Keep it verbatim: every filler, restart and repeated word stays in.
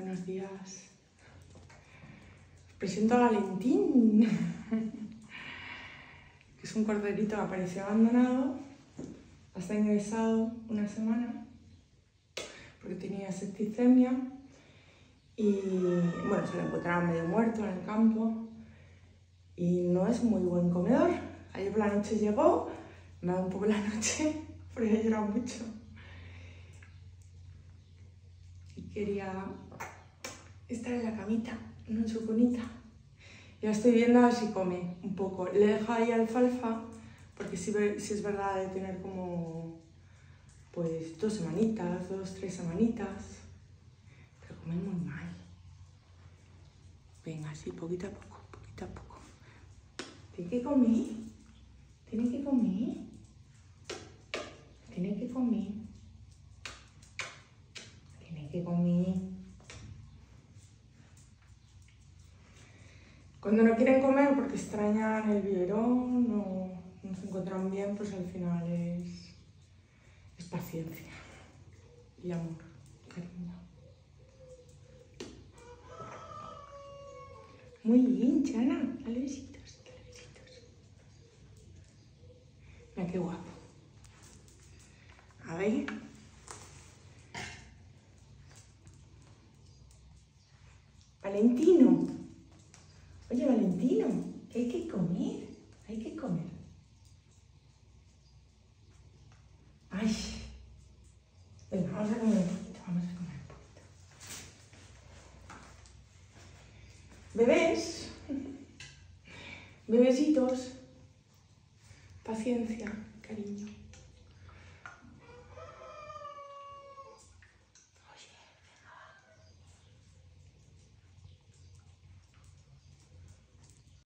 Buenos días. Os presento a Valentín, que es un corderito que apareció abandonado. Está ingresado una semana porque tenía septicemia y bueno, se lo encontraron medio muerto en el campo y no es muy buen comedor. Ayer por la noche llegó, me ha dado un poco la noche porque he llorado mucho y quería estar en la camita, no en su cunita. Ya estoy viendo a ver si come un poco. Le dejo ahí alfalfa porque sí, sí es verdad de tener como pues dos semanitas, dos, tres semanitas, pero comen muy mal. Venga, así poquito a poco, poquito a poco. ¿Tiene que comer? ¿Tiene que comer? ¿Tiene que comer? ¿Tiene que comer? Cuando no quieren comer porque extrañan el biberón o no se encuentran bien, pues al final es, es paciencia y amor, cariño. Muy bien, Chana, dale besitos, dale besitos. Mira qué guapo. A ver. Valentino. Oye, Valentino, que hay que comer, hay que comer. Ay. Venga, vamos a comer un poquito, vamos a comer un poquito. Bebés, bebesitos, paciencia.